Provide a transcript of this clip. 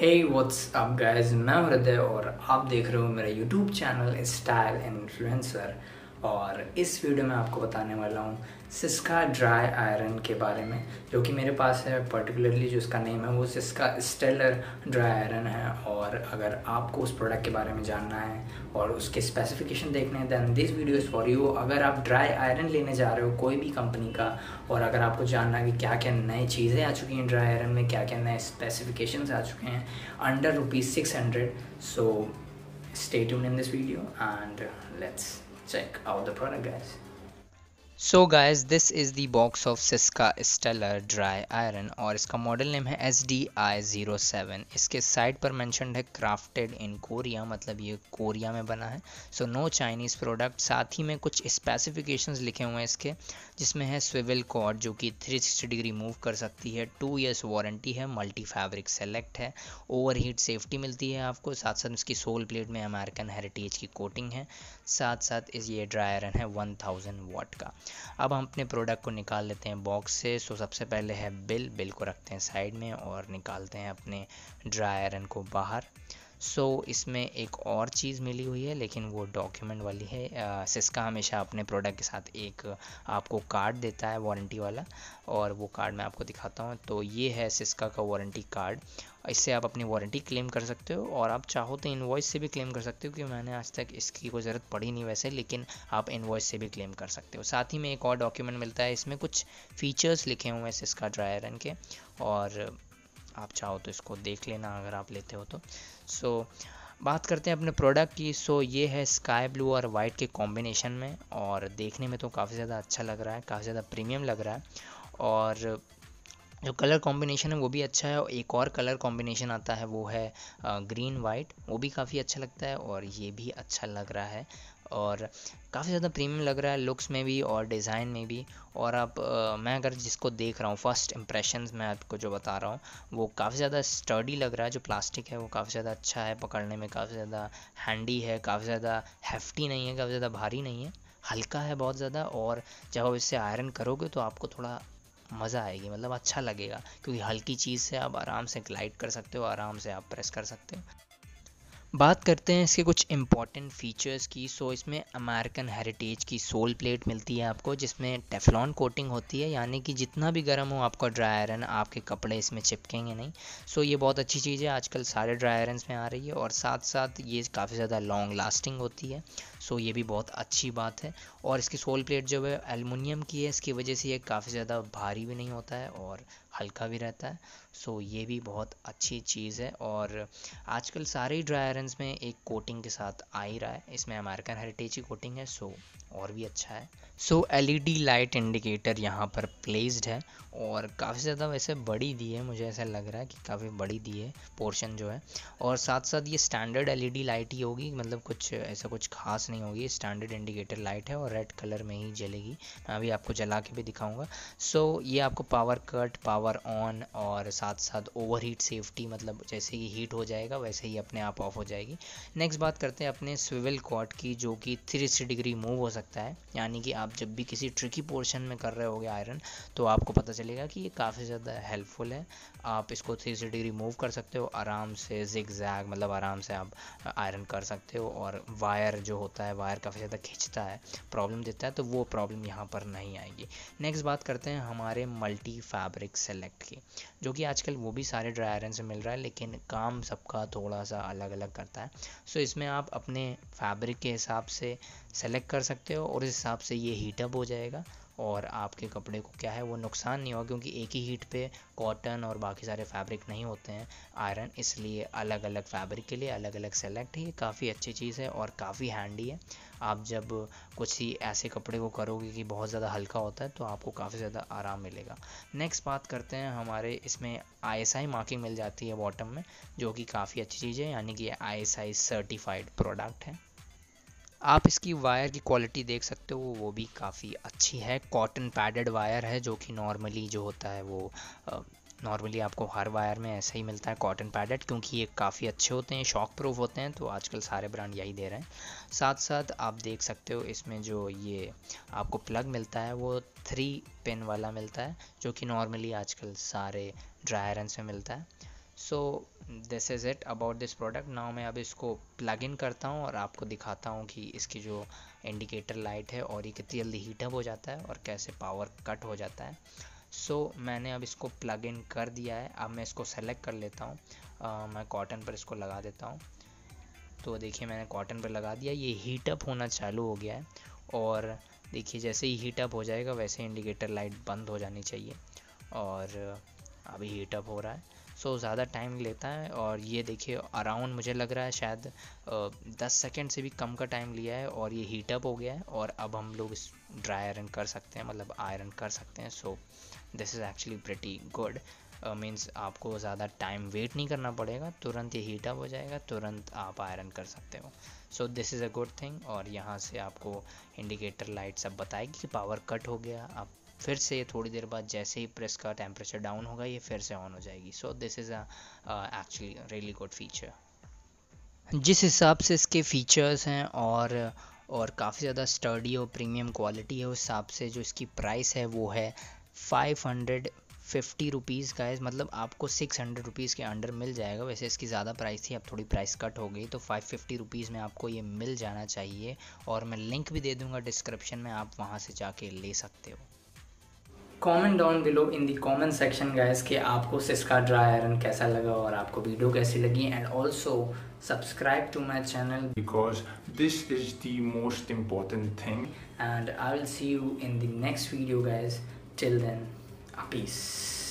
Hey what's up guys, मैं हूं हृदय और आप देख रहे हो मेरा YouTube channel style and influencer. और इस वीडियो में आपको बताने वाला हूं सिस्का ड्राई आयरन के बारे में, जो कि मेरे पास है। पर्टिकुलरली जो इसका नेम है वो सिस्का स्टेलर ड्राई आयरन है। और अगर आपको उस प्रोडक्ट के बारे में जानना है और उसके स्पेसिफिकेशन देखने हैं then this video is for you. अगर आप ड्राई आयरन लेने जा रहे हो कोई भी कंपनी का, और अगर आपको जानना है कि क्या क्या नई चीज़ें आ चुकी हैं ड्राई आयरन में, क्या क्या नए स्पेसिफिकेशंस आ चुके हैं under ₹600, so stay tuned in this video and let's check out the product, guys. So guys, this is the box of Syska stellar dry iron और इसका मॉडल नेम है SDI07। इसके साइड पर मेंशन्ड है क्राफ्टेड इन कोरिया, मतलब ये Korea में बना है। So no Chinese product. साथ ही में कुछ स्पेसिफिकेशंस लिखे हुए हैं इसके, जिसमें है स्विvel कॉर्ड जो कि 360 डिग्री मूव कर सकती है, 2 years वारंटी है, मल्टी फैब्रिक सेलेक्ट है, ओवर हीट सेफ्टी मिलती है आपको। साथ साथ इसकी सोल प्लेट में अमेरिकन हेरिटेज की कोटिंग है। साथ साथ इस ये ड्राई आयरन है 1000 वाट का। अब हम अपने प्रोडक्ट को निकाल लेते हैं बॉक्स से। सो सबसे पहले है बिल को रखते हैं साइड में और निकालते हैं अपने ड्राई आयरन को बाहर। सो इसमें एक और चीज़ मिली हुई है, लेकिन वो डॉक्यूमेंट वाली है। सिस्का हमेशा अपने प्रोडक्ट के साथ एक आपको कार्ड देता है वारंटी वाला, और वो कार्ड मैं आपको दिखाता हूँ। तो ये है सिस्का का वारंटी कार्ड। इससे आप अपनी वारंटी क्लेम कर सकते हो, और आप चाहो तो इनवॉइस से भी क्लेम कर सकते हो, क्योंकि मैंने आज तक इसकी कोई ज़रूरत पड़ी नहीं वैसे, लेकिन आप इनवॉइस से भी क्लेम कर सकते हो। साथ ही में एक और डॉक्यूमेंट मिलता है, इसमें कुछ फीचर्स लिखे हुए हैं सिस्का ड्राई आयरन के, और आप चाहो तो इसको देख लेना अगर आप लेते हो तो। सो बात करते हैं अपने प्रोडक्ट की। सो ये है स्काई ब्लू और वाइट के कॉम्बिनेशन में, और देखने में तो काफ़ी ज़्यादा अच्छा लग रहा है, काफ़ी ज़्यादा प्रीमियम लग रहा है। और जो कलर कॉम्बिनेशन है वो भी अच्छा है। और एक और कलर कॉम्बिनेशन आता है वो है ग्रीन वाइट, वो भी काफ़ी अच्छा लगता है, और ये भी अच्छा लग रहा है और काफ़ी ज़्यादा प्रीमियम लग रहा है लुक्स में भी और डिज़ाइन में भी। और आप मैं अगर जिसको देख रहा हूँ, फर्स्ट इम्प्रेशंस मैं आपको जो बता रहा हूँ, वो काफ़ी ज़्यादा स्टर्डी लग रहा है। जो प्लास्टिक है वो काफ़ी ज़्यादा अच्छा है, पकड़ने में काफ़ी ज़्यादा हैंडी है, काफ़ी ज़्यादा हेफ्टी नहीं है, काफ़ी ज़्यादा भारी नहीं है, हल्का है बहुत ज़्यादा। और जब आप इससे आयरन करोगे तो आपको थोड़ा मज़ा आएगी, मतलब अच्छा लगेगा, क्योंकि हल्की चीज़ से आप आराम से ग्लाइड कर सकते हो, आराम से आप प्रेस कर सकते हो। बात करते हैं इसके कुछ इंपॉर्टेंट फीचर्स की। सो इसमें अमेरिकन हेरिटेज की सोल प्लेट मिलती है आपको, जिसमें टेफ्लॉन कोटिंग होती है, यानी कि जितना भी गर्म हो आपका ड्राई आयरन, आपके कपड़े इसमें चिपकेंगे नहीं। सो ये बहुत अच्छी चीज़ है, आजकल सारे ड्राई आयरन्स में आ रही है। और साथ साथ ये काफ़ी ज़्यादा लॉन्ग लास्टिंग होती है, सो ये भी बहुत अच्छी बात है। और इसकी सोल प्लेट जो है एलुमिनियम की है, इसकी वजह से ये काफ़ी ज़्यादा भारी भी नहीं होता है और हल्का भी रहता है। सो ये भी बहुत अच्छी चीज़ है। और आजकल सारे ही ड्राई आयरन्स में एक कोटिंग के साथ आ ही रहा है, इसमें अमेरिकन हेरिटेज की कोटिंग है, सो और भी अच्छा है। सो एलईडी लाइट इंडिकेटर यहाँ पर प्लेस्ड है, और काफ़ी ज़्यादा वैसे बड़ी दी है, मुझे ऐसा लग रहा है कि काफ़ी बड़ी दी है पोर्शन जो है। और साथ साथ ये स्टैंडर्ड एलईडी लाइट ही होगी, मतलब कुछ ऐसा कुछ खास नहीं होगी, स्टैंडर्ड इंडिकेटर लाइट है और रेड कलर में ही जलेगी। मैं अभी आपको जला के भी दिखाऊंगा। सो ये आपको पावर कट, पावर ऑन, और साथ साथ ओवर हीट सेफ्टी, मतलब जैसे ही हीट हो जाएगा वैसे ही अपने आप ऑफ हो जाएगी। नेक्स्ट बात करते हैं अपने स्विvel कॉर्ड की, जो कि 360 डिग्री मूव हो सकता है, यानी कि आप जब भी किसी ट्रिकी पोर्शन में कर रहे होगे आयरन, तो आपको पता चलेगा कि ये काफ़ी ज़्यादा हेल्पफुल है। आप इसको 360 डिग्री मूव कर सकते हो आराम से, जिग जैग, मतलब आराम से आप आयरन कर सकते हो। और वायर जो होता है, वायर काफ़ी ज़्यादा खींचता है, प्रॉब्लम देता है, तो वो प्रॉब्लम यहाँ पर नहीं आएगी। नेक्स्ट बात करते हैं हमारे मल्टी फैब्रिक सेलेक्ट की, जो कि आजकल वो भी सारे ड्राई आयरन से मिल रहा है, लेकिन काम सबका थोड़ा सा अलग अलग करता है। सो इसमें आप अपने फैब्रिक के हिसाब से सेलेक्ट कर सकते हो, और उस हिसाब से ये हीटअप हो जाएगा, और आपके कपड़े को क्या है वो नुकसान नहीं होगा, क्योंकि एक ही हीट पे कॉटन और बाकी सारे फैब्रिक नहीं होते हैं आयरन, इसलिए अलग अलग फैब्रिक के लिए अलग अलग सेलेक्ट है। ये काफ़ी अच्छी चीज़ है और काफ़ी हैंडी है। आप जब कुछ ही ऐसे कपड़े को करोगे कि बहुत ज़्यादा हल्का होता है, तो आपको काफ़ी ज़्यादा आराम मिलेगा। नेक्स्ट बात करते हैं, हमारे इसमें ISI मार्किंग मिल जाती है बॉटम में, जो कि काफ़ी अच्छी चीज़ है, यानी कि ISI सर्टिफाइड प्रोडक्ट है। आप इसकी वायर की क्वालिटी देख सकते हो, वो भी काफ़ी अच्छी है। कॉटन पैडेड वायर है, जो कि नॉर्मली जो होता है वो नॉर्मली आपको हर वायर में ऐसा ही मिलता है, कॉटन पैडेड, क्योंकि ये काफ़ी अच्छे होते हैं, शॉक प्रूफ होते हैं, तो आजकल सारे ब्रांड यही दे रहे हैं। साथ साथ आप देख सकते हो इसमें जो ये आपको प्लग मिलता है वो 3 पिन वाला मिलता है, जो कि नॉर्मली आजकल सारे ड्राई आयरन में मिलता है। So this is it about this product. Now मैं अब इसको प्लग इन करता हूँ और आपको दिखाता हूँ कि इसकी जो इंडिकेटर लाइट है और ये कितनी जल्दी हीटअप हो जाता है और कैसे पावर कट हो जाता है। मैंने अब इसको प्लग इन कर दिया है। अब मैं इसको सेलेक्ट कर लेता हूँ, मैं कॉटन पर इसको लगा देता हूँ। तो देखिए मैंने कॉटन पर लगा दिया, ये हीटअप होना चालू हो गया है। और देखिए जैसे ही हीटअप हो जाएगा वैसे इंडिकेटर लाइट बंद हो जानी चाहिए, और अभी हीटअप हो रहा है। ज़्यादा टाइम लेता है, और ये देखिए अराउंड मुझे लग रहा है शायद 10 सेकेंड से भी कम का टाइम लिया है और ये हीटअप हो गया है। और अब हम लोग इस ड्राई आयरन कर सकते हैं, मतलब आयरन कर सकते हैं। This is actually pretty good. Means आपको ज़्यादा टाइम वेट नहीं करना पड़ेगा, तुरंत ये हीटअप हो जाएगा, तुरंत आप आयरन कर सकते हो। This is a good thing. और यहाँ से आपको इंडिकेटर लाइट सब बताएगी कि पावर कट हो गया। आप फिर से थोड़ी देर बाद जैसे ही प्रेस का टेम्परेचर डाउन होगा ये फिर से ऑन हो जाएगी। This is a actually really good feature. जिस हिसाब से इसके फीचर्स हैं और काफ़ी ज़्यादा स्टर्डी और प्रीमियम क्वालिटी है, उस हिसाब से जो इसकी प्राइस है वो है 550 रुपीज़ गाइस। मतलब आपको 600 रुपीज़ के अंडर मिल जाएगा। वैसे इसकी ज़्यादा प्राइस थी, अब थोड़ी प्राइस कट हो गई, तो 550 रुपीज़ में आपको ये मिल जाना चाहिए। और मैं लिंक भी दे दूँगा डिस्क्रिप्शन में, आप वहाँ से जाके ले सकते हो। Comment down below in the comment section guys कि आपको सिस्का ड्राई आयरन कैसा लगा और आपको वीडियो कैसी लगी, and also subscribe to my channel because this is the most important thing. and I will see you in the next video guys. Till then, peace.